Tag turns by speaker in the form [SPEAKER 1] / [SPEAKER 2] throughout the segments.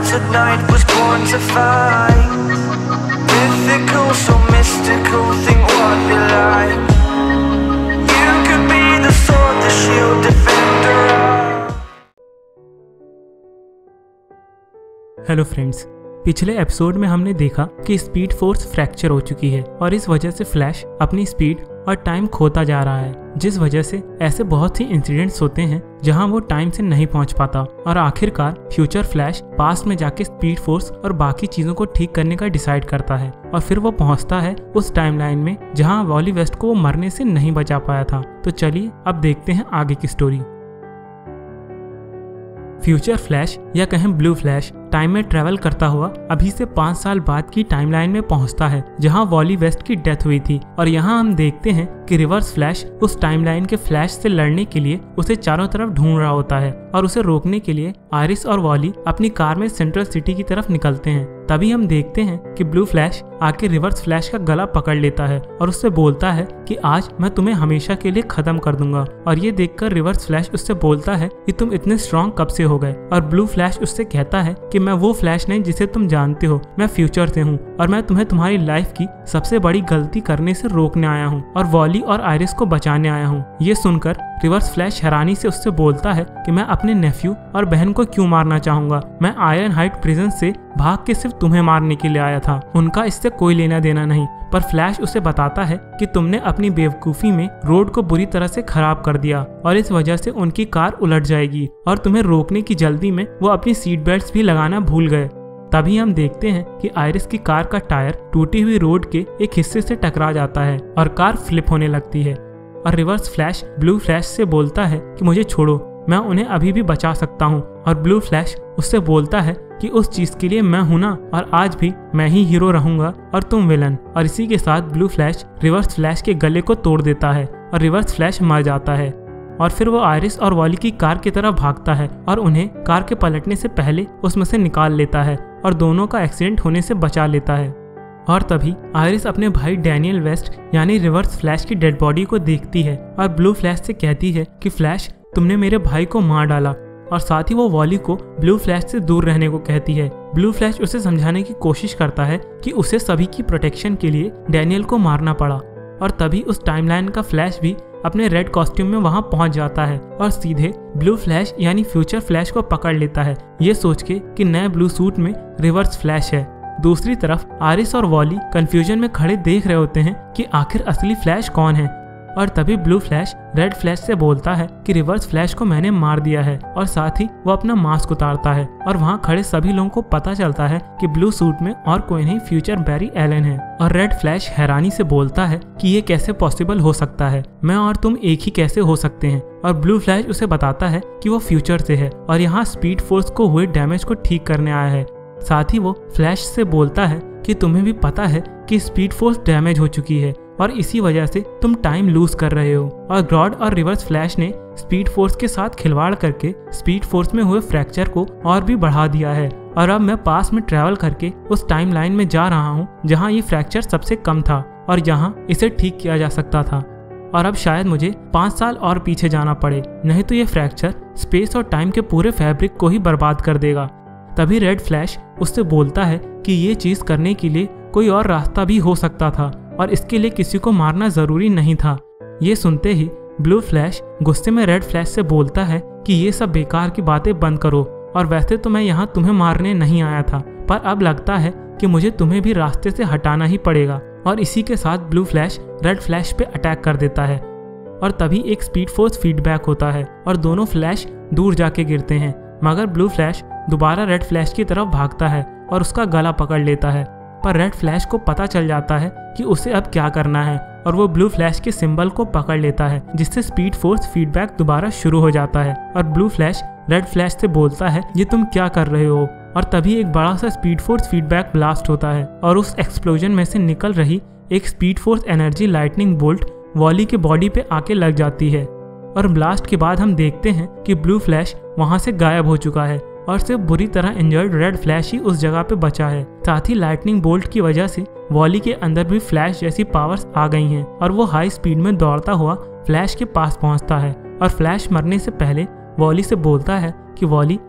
[SPEAKER 1] tonight was born to fight. Mythical, so mystical, think what you like. You could be the sword, the shield, defender of...
[SPEAKER 2] hello friends, पिछले episode में हमने देखा कि speed force fracture हो चुकी है और इस वजह से फ्लैश अपनी स्पीड और टाइम खोता जा रहा है, जिस वजह से ऐसे बहुत सी इंसिडेंट्स होते हैं जहां वो टाइम से नहीं पहुंच पाता और आखिरकार फ्यूचर फ्लैश पास्ट में जाके स्पीड फोर्स और बाकी चीजों को ठीक करने का डिसाइड करता है और फिर वो पहुंचता है उस टाइमलाइन में जहां वॉली वेस्ट को वो मरने से नहीं बचा पाया था। तो चलिए अब देखते हैं आगे की स्टोरी। फ्यूचर फ्लैश या कहें ब्लू फ्लैश टाइम में ट्रेवल करता हुआ अभी से 5 साल बाद की टाइमलाइन में पहुंचता है जहां वॉली वेस्ट की डेथ हुई थी और यहां हम देखते हैं कि रिवर्स फ्लैश उस टाइमलाइन के फ्लैश से लड़ने के लिए उसे चारों तरफ ढूंढ रहा होता है और उसे रोकने के लिए आयरिस और वॉली अपनी कार में सेंट्रल सिटी की तरफ निकलते हैं। तभी हम देखते हैं कि ब्लू फ्लैश आके रिवर्स फ्लैश का गला पकड़ लेता है और उससे बोलता है कि आज मैं तुम्हें हमेशा के लिए खत्म कर दूंगा। और ये देखकर रिवर्स फ्लैश उससे बोलता है कि तुम इतने स्ट्रॉन्ग कब से हो गए। और ब्लू फ्लैश उससे कहता है कि मैं वो फ्लैश नहीं जिसे तुम जानते हो, मैं फ्यूचर से हूँ और मैं तुम्हें तुम्हारी लाइफ की सबसे बड़ी गलती करने से रोकने आया हूँ और वॉली और आयरिस को बचाने आया हूँ। ये सुनकर रिवर्स फ्लैश हैरानी से उससे बोलता है कि मैं अपने नेफ्यू और बहन को क्यों मारना चाहूंगा, मैं आयरन हाइट प्रिजन से भाग के सिर्फ तुम्हें मारने के लिए आया था, उनका इससे कोई लेना देना नहीं। पर फ्लैश उसे बताता है कि तुमने अपनी बेवकूफी में रोड को बुरी तरह से खराब कर दिया और इस वजह से उनकी कार उलट जाएगी और तुम्हें रोकने की जल्दी में वो अपनी सीट बेल्ट भी लगाना भूल गए। तभी हम देखते हैं कि आयरिस की कार का टायर टूटी हुई रोड के एक हिस्से से टकरा जाता है और कार फ्लिप होने लगती है और रिवर्स फ्लैश ब्लू फ्लैश से बोलता है कि मुझे छोड़ो, मैं उन्हें अभी भी बचा सकता हूँ। और ब्लू फ्लैश उससे बोलता है कि उस चीज के लिए मैं हूं ना और आज भी मैं ही हीरो रहूंगा और तुम विलन। और इसी के साथ ब्लू फ्लैश रिवर्स फ्लैश के गले को तोड़ देता है और रिवर्स फ्लैश मर जाता है। और फिर वो आयरिस और वॉली की कार की तरफ भागता है और उन्हें कार के पलटने से पहले उसमें से निकाल लेता है और दोनों का एक्सीडेंट होने से बचा लेता है। और तभी आयरिस अपने भाई डैनियल वेस्ट यानी रिवर्स फ्लैश की डेड बॉडी को देखती है और ब्लू फ्लैश से कहती है कि फ्लैश तुमने मेरे भाई को मार डाला। और साथ ही वो वॉली को ब्लू फ्लैश से दूर रहने को कहती है। ब्लू फ्लैश उसे समझाने की कोशिश करता है कि उसे सभी की प्रोटेक्शन के लिए डैनियल को मारना पड़ा। और तभी उस टाइमलाइन का फ्लैश भी अपने रेड कॉस्ट्यूम में वहां पहुंच जाता है और सीधे ब्लू फ्लैश यानी फ्यूचर फ्लैश को पकड़ लेता है, ये सोच के कि नए ब्लू सूट में रिवर्स फ्लैश है। दूसरी तरफ आयरिस और वॉली कंफ्यूजन में खड़े देख रहे होते हैं कि आखिर असली फ्लैश कौन है। और तभी ब्लू फ्लैश रेड फ्लैश से बोलता है कि रिवर्स फ्लैश को मैंने मार दिया है और साथ ही वो अपना मास्क उतारता है और वहाँ खड़े सभी लोगों को पता चलता है कि ब्लू सूट में और कोई नहीं फ्यूचर बैरी एलन है। और रेड फ्लैश हैरानी से बोलता है कि ये कैसे पॉसिबल हो सकता है, मैं और तुम एक ही कैसे हो सकते हैं। और ब्लू फ्लैश उसे बताता है कि वो फ्यूचर से है और यहाँ स्पीड फोर्स को हुए डैमेज को ठीक करने आया है। साथ ही वो फ्लैश से बोलता है कि तुम्हें भी पता है कि स्पीड फोर्स डैमेज हो चुकी है और इसी वजह से तुम टाइम लूज कर रहे हो। और ग्रॉड और रिवर्स फ्लैश ने स्पीड फोर्स के साथ खिलवाड़ करके स्पीड फोर्स में हुए फ्रैक्चर को और भी बढ़ा दिया है और अब मैं पास में ट्रैवल करके उस टाइम लाइन में जा रहा हूँ जहाँ ये फ्रैक्चर सबसे कम था और यहाँ इसे ठीक किया जा सकता था। और अब शायद मुझे 5 साल और पीछे जाना पड़े, नहीं तो ये फ्रैक्चर स्पेस और टाइम के पूरे फैब्रिक को ही बर्बाद कर देगा। तभी रेड फ्लैश उससे बोलता है कि ये चीज करने के लिए कोई और रास्ता भी हो सकता था और इसके लिए किसी को मारना जरूरी नहीं था। ये सुनते ही ब्लू फ्लैश गुस्से में रेड फ्लैश से बोलता है कि ये सब बेकार की बातें बंद करो और वैसे तो मैं यहाँ तुम्हें मारने नहीं आया था, पर अब लगता है कि मुझे तुम्हें भी रास्ते से हटाना ही पड़ेगा। और इसी के साथ ब्लू फ्लैश रेड फ्लैश पे अटैक कर देता है और तभी एक स्पीड फोर्स फीडबैक होता है और दोनों फ्लैश दूर जाके गिरते हैं, मगर ब्लू फ्लैश दोबारा रेड फ्लैश की तरफ भागता है और उसका गला पकड़ लेता है। पर रेड फ्लैश को पता चल जाता है कि उसे अब क्या करना है और वो ब्लू फ्लैश के सिंबल को पकड़ लेता है, जिससे स्पीड फोर्स फीडबैक दोबारा शुरू हो जाता है। और ब्लू फ्लैश रेड फ्लैश से बोलता है ये तुम क्या कर रहे हो। और तभी एक बड़ा सा स्पीड फोर्स फीडबैक ब्लास्ट होता है और उस एक्सप्लोजन में से निकल रही एक speed force energy lightning bolt Wally के बॉडी पे आके लग जाती है। और ब्लास्ट के बाद हम देखते हैं कि ब्लू फ्लैश वहां से गायब हो चुका है और सिर्फ बुरी तरह इंजर्ड रेड फ्लैश ही उस जगह पे बचा है। साथ ही लाइटनिंग बोल्ट की वजह से वॉली के अंदर भी फ्लैश जैसी पावर्स आ गई हैं और वो हाई स्पीड में दौड़ता हुआ फ्लैश के पास पहुंचता है और फ्लैश मरने से पहले वॉली से बोलता है कि वॉली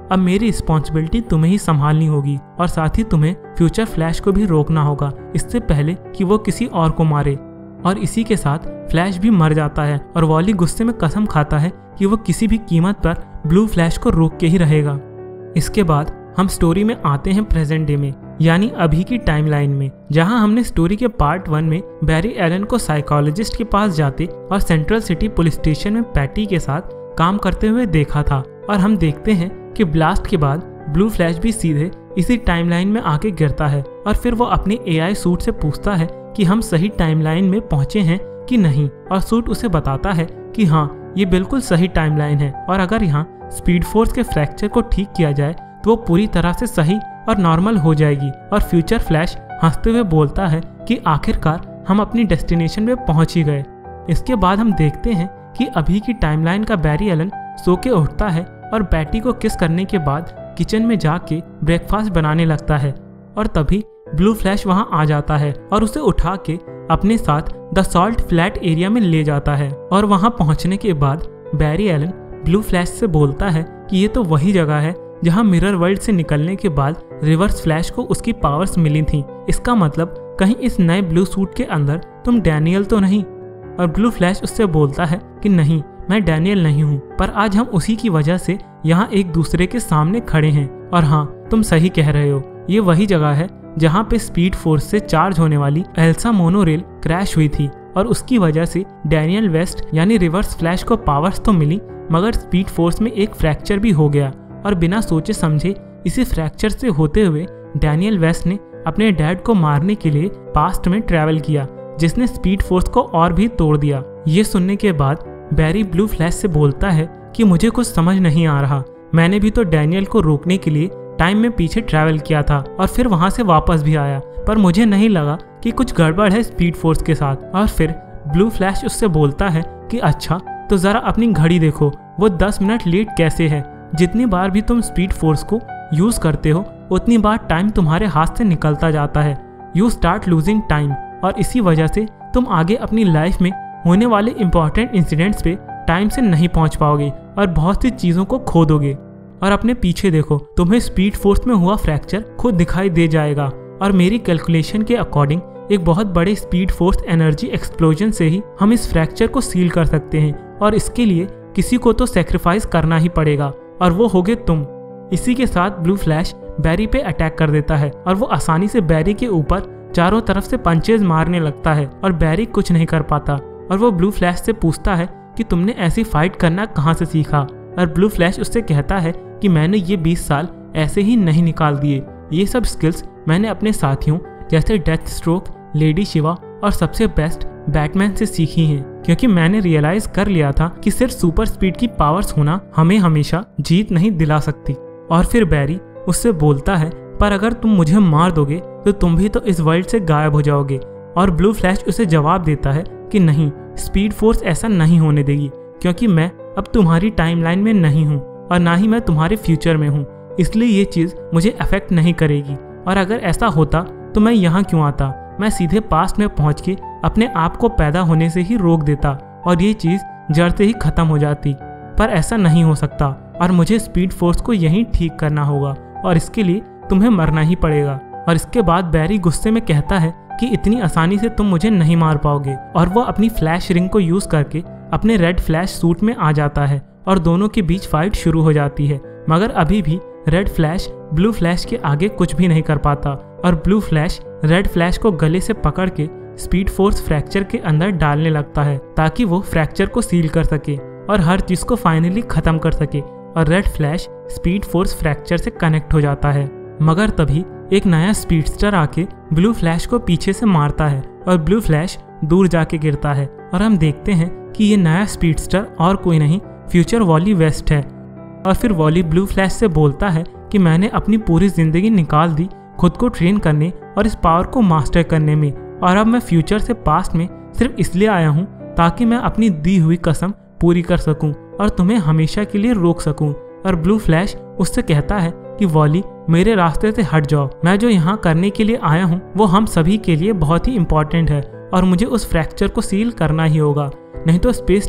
[SPEAKER 2] अब मेरी रिस्पॉन्सिबिलिटी तुम्हें ही संभालनी होगी और साथ ही तुम्हें फ्यूचर फ्लैश को भी रोकना होगा इससे पहले कि वो किसी और को मारे। और इसी के साथ फ्लैश भी मर जाता है और वॉली गुस्से में कसम खाता है कि वो किसी भी कीमत पर ब्लू फ्लैश को रोक के ही रहेगा। इसके बाद हम स्टोरी में आते हैं प्रेजेंट डे में, यानी अभी की टाइमलाइन में, जहां हमने स्टोरी के पार्ट 1 में बैरी एलन को साइकोलॉजिस्ट के पास जाते और सेंट्रल सिटी पुलिस स्टेशन में पैटी के साथ काम करते हुए देखा था। और हम देखते हैं कि ब्लास्ट के बाद ब्लू फ्लैश भी सीधे इसी टाइमलाइन में आके गिरता है और फिर वो अपनी AI सूट से पूछता है कि हम सही टाइमलाइन में पहुंचे हैं कि नहीं, और सूट उसे बताता है कि हाँ, ये बिल्कुल सही टाइमलाइन है और अगर यहाँ स्पीड फोर्स के फ्रैक्चर को ठीक किया जाए तो वो पूरी तरह से सही और नॉर्मल हो जाएगी। और फ्यूचर फ्लैश हंसते हुए बोलता है कि आखिरकार हम अपनी डेस्टिनेशन में पहुंच ही गए। इसके बाद हम देखते हैं कि अभी की टाइमलाइन का बैरी एलन सो के उठता है और बैटी को किस करने के बाद किचन में जाके ब्रेकफास्ट बनाने लगता है और तभी ब्लू फ्लैश वहां आ जाता है और उसे उठा के अपने साथ द सॉल्ट फ्लैट एरिया में ले जाता है। और वहां पहुंचने के बाद बैरी एलन ब्लू फ्लैश से बोलता है कि ये तो वही जगह है जहां मिरर वर्ल्ड से निकलने के बाद रिवर्स फ्लैश को उसकी पावर्स मिली थी। इसका मतलब कहीं इस नए ब्लू सूट के अंदर तुम डैनियल तो नहीं। और ब्लू फ्लैश उससे बोलता है कि नहीं, मैं डैनियल नहीं हूँ, पर आज हम उसी की वजह से यहाँ एक दूसरे के सामने खड़े हैं। और हाँ, तुम सही कह रहे हो, ये वही जगह है जहाँ पे स्पीड फोर्स से चार्ज होने वाली एल्सा मोनोरेल क्रैश हुई थी और उसकी वजह से डैनियल वेस्ट यानी रिवर्स फ्लैश को पावर्स तो मिली मगर स्पीड फोर्स में एक फ्रैक्चर भी हो गया। और बिना सोचे समझे इसी फ्रैक्चर से होते हुए डैनियल वेस्ट ने अपने डैड को मारने के लिए पास्ट में ट्रैवल किया, जिसने स्पीड फोर्स को और भी तोड़ दिया। ये सुनने के बाद बैरी ब्लू फ्लैश से बोलता है कि मुझे कुछ समझ नहीं आ रहा, मैंने भी तो डैनियल को रोकने के लिए टाइम में पीछे ट्रैवल किया था और फिर वहां से वापस भी आया, पर मुझे नहीं लगा कि कुछ गड़बड़ है स्पीड फोर्स के साथ। और फिर ब्लू फ्लैश उससे बोलता है कि अच्छा, तो जरा अपनी घड़ी देखो, वो 10 मिनट लेट कैसे है। जितनी बार भी तुम स्पीड फोर्स को यूज करते हो उतनी बार टाइम तुम्हारे हाथ से निकलता जाता है। यू स्टार्ट लूजिंग टाइम और इसी वजह से तुम आगे अपनी लाइफ में होने वाले इंपॉर्टेंट इंसिडेंट्स पे टाइम से नहीं पहुंच पाओगे और बहुत सी चीज़ों को खो दोगे। और अपने पीछे देखो, तुम्हें स्पीड फोर्स में हुआ फ्रैक्चर खुद दिखाई दे जाएगा और मेरी कैलकुलेशन के अकॉर्डिंग एक बहुत बड़े स्पीड फोर्स एनर्जी एक्सप्लोजन से ही हम इस फ्रैक्चर को सील कर सकते हैं और इसके लिए किसी को तो सेक्रीफाइस करना ही पड़ेगा और वो होगे तुम। इसी के साथ ब्लू फ्लैश बैरी पे अटैक कर देता है और वो आसानी से बैरी के ऊपर चारों तरफ से पंचेज मारने लगता है और बैरी कुछ नहीं कर पाता। और वो ब्लू फ्लैश से पूछता है कि तुमने ऐसी फाइट करना कहाँ से सीखा। और ब्लू फ्लैश उससे कहता है कि मैंने ये 20 साल ऐसे ही नहीं निकाल दिए, ये सब स्किल्स मैंने अपने साथियों जैसे डेथ स्ट्रोक, लेडी शिवा और सबसे बेस्ट बैटमैन से सीखी हैं, क्योंकि मैंने रियलाइज कर लिया था कि सिर्फ सुपर स्पीड की पावर्स होना हमें हमेशा जीत नहीं दिला सकती। और फिर बैरी उससे बोलता है, पर अगर तुम मुझे मार दोगे तो तुम भी तो इस वर्ल्ड से गायब हो जाओगे। और ब्लू फ्लैश उसे जवाब देता है कि नहीं, स्पीड फोर्स ऐसा नहीं होने देगी, क्योंकि मैं अब तुम्हारी टाइमलाइन में नहीं हूँ और ना ही मैं तुम्हारे फ्यूचर में हूँ, इसलिए ये चीज़ मुझे अफेक्ट नहीं करेगी। और अगर ऐसा होता तो मैं यहाँ क्यों आता, मैं सीधे पास्ट में पहुँच के अपने आप को पैदा होने से ही रोक देता और ये चीज़ जड़ से ही ख़त्म हो जाती। पर ऐसा नहीं हो सकता और मुझे स्पीड फोर्स को यहीं ठीक करना होगा और इसके लिए तुम्हें मरना ही पड़ेगा। और इसके बाद बैरी गुस्से में कहता है कि इतनी आसानी से तुम मुझे नहीं मार पाओगे और वो अपनी फ्लैश रिंग को यूज़ करके अपने रेड फ्लैश सूट में आ जाता है और दोनों के बीच फाइट शुरू हो जाती है। मगर अभी भी रेड फ्लैश ब्लू फ्लैश के आगे कुछ भी नहीं कर पाता और ब्लू फ्लैश रेड फ्लैश को गले से पकड़ के स्पीड फोर्स फ्रैक्चर के अंदर डालने लगता है ताकि वो फ्रैक्चर को सील कर सके और हर चीज़ को फाइनली ख़त्म कर सके। और red flash speed force fracture से कनेक्ट हो जाता है। मगर तभी एक नया स्पीडस्टर आके ब्लू फ्लैश को पीछे से मारता है और ब्लू फ्लैश दूर जाके गिरता है और हम देखते हैं कि ये नया स्पीडस्टर और कोई नहीं, फ्यूचर वॉली वेस्ट है। और फिर वॉली ब्लू फ्लैश से बोलता है कि मैंने अपनी पूरी ज़िंदगी निकाल दी खुद को ट्रेन करने और इस पावर को मास्टर करने में, और अब मैं फ्यूचर से पास्ट में सिर्फ इसलिए आया हूँ ताकि मैं अपनी दी हुई कसम पूरी कर सकूँ और तुम्हें हमेशा के लिए रोक सकूँ। और ब्लू फ्लैश उससे कहता है कि वॉली, मेरे रास्ते से हट जाओ, मैं जो यहाँ करने के लिए आया हूँ वो हम सभी के लिए बहुत ही इम्पोर्टेंट है और मुझे उस फ्रैक्चर को सील करना ही होगा, नहीं तो स्पेस टाइम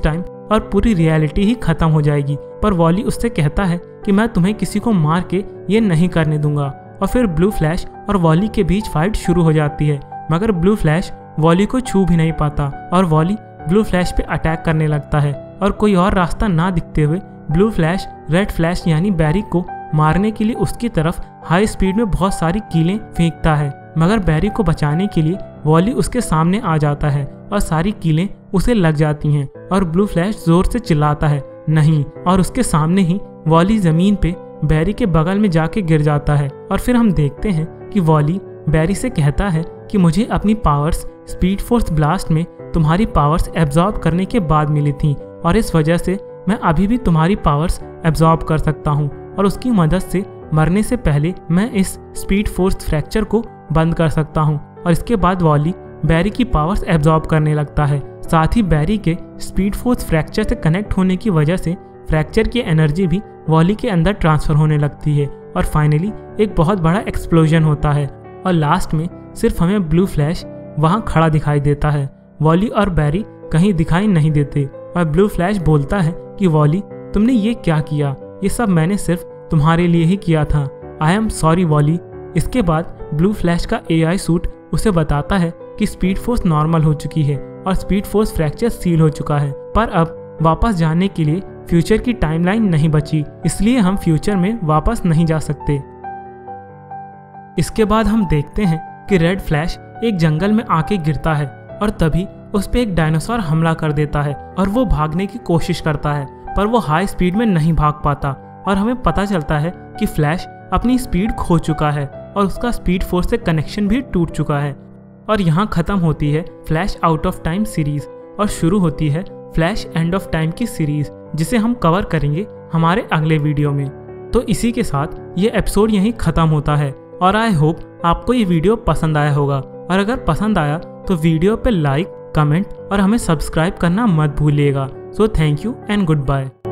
[SPEAKER 2] और पूरी रियलिटी ही खत्म हो जाएगी। पर वॉली उससे कहता है कि मैं तुम्हें किसी को मार के ये नहीं करने दूंगा। और फिर ब्लू फ्लैश और वॉली के बीच फाइट शुरू हो जाती है, मगर ब्लू फ्लैश वॉली को छू भी नहीं पाता और वॉली ब्लू फ्लैश पे अटैक करने लगता है। और कोई और रास्ता ना दिखते हुए ब्लू फ्लैश रेड फ्लैश यानी बैरी को मारने के लिए उसकी तरफ हाई स्पीड में बहुत सारी कीलें फेंकता है, मगर बैरी को बचाने के लिए वॉली उसके सामने आ जाता है और सारी कीलें उसे लग जाती हैं और ब्लू फ्लैश जोर से चिल्लाता है नहीं, और उसके सामने ही वॉली जमीन पे बैरी के बगल में जाके गिर जाता है। और फिर हम देखते हैं कि वॉली बैरी से कहता है कि मुझे अपनी पावर्स स्पीड फोर्स ब्लास्ट में तुम्हारी पावर्स एब्जॉर्ब करने के बाद मिली थी और इस वजह से मैं अभी भी तुम्हारी पावर्स एब्जॉर्ब कर सकता हूँ और उसकी मदद से मरने से पहले मैं इस स्पीड फोर्स फ्रैक्चर को बंद कर सकता हूँ। और इसके बाद वॉली बैरी की पावर्स एब्जॉर्ब करने लगता है। साथ ही बैरी के स्पीड फोर्स फ्रैक्चर से कनेक्ट होने की वजह से फ्रैक्चर की एनर्जी भी वॉली के अंदर ट्रांसफर होने लगती है और फाइनली एक बहुत बड़ा एक्सप्लोजन होता है और लास्ट में सिर्फ हमें ब्लू फ्लैश वहाँ खड़ा दिखाई देता है। वॉली और बैरी कहीं दिखाई नहीं देते और ब्लू फ्लैश बोलता है कि वॉली तुमने ये क्या किया, ये सब मैंने सिर्फ तुम्हारे लिए ही किया था। I am sorry Wally. इसके बाद ब्लू फ्लैश का AI सूट उसे बताता है कि स्पीड फोर्स नॉर्मल हो चुकी है और स्पीड फोर्स फ्रैक्चर सील हो चुका है, पर अब वापस जाने के लिए फ्यूचर की टाइमलाइन नहीं बची, इसलिए हम फ्यूचर में वापस नहीं जा सकते। इसके बाद हम देखते हैं कि रेड फ्लैश एक जंगल में आके गिरता है और तभी उस पे एक डायनासोर हमला कर देता है और वो भागने की कोशिश करता है, पर वो हाई स्पीड में नहीं भाग पाता और हमें पता चलता है कि फ्लैश अपनी स्पीड खो चुका है और उसका स्पीड फोर्स से कनेक्शन भी टूट चुका है। और यहाँ खत्म होती है flash out of time series और शुरू होती है फ्लैश एंड ऑफ टाइम की सीरीज, जिसे हम कवर करेंगे हमारे अगले वीडियो में। तो इसी के साथ ये एपिसोड यहीं खत्म होता है और आई होप आपको ये वीडियो पसंद आया होगा, और अगर पसंद आया तो वीडियो पे लाइक, कमेंट और हमें सब्सक्राइब करना मत भूलिएगा। So thank you and good bye.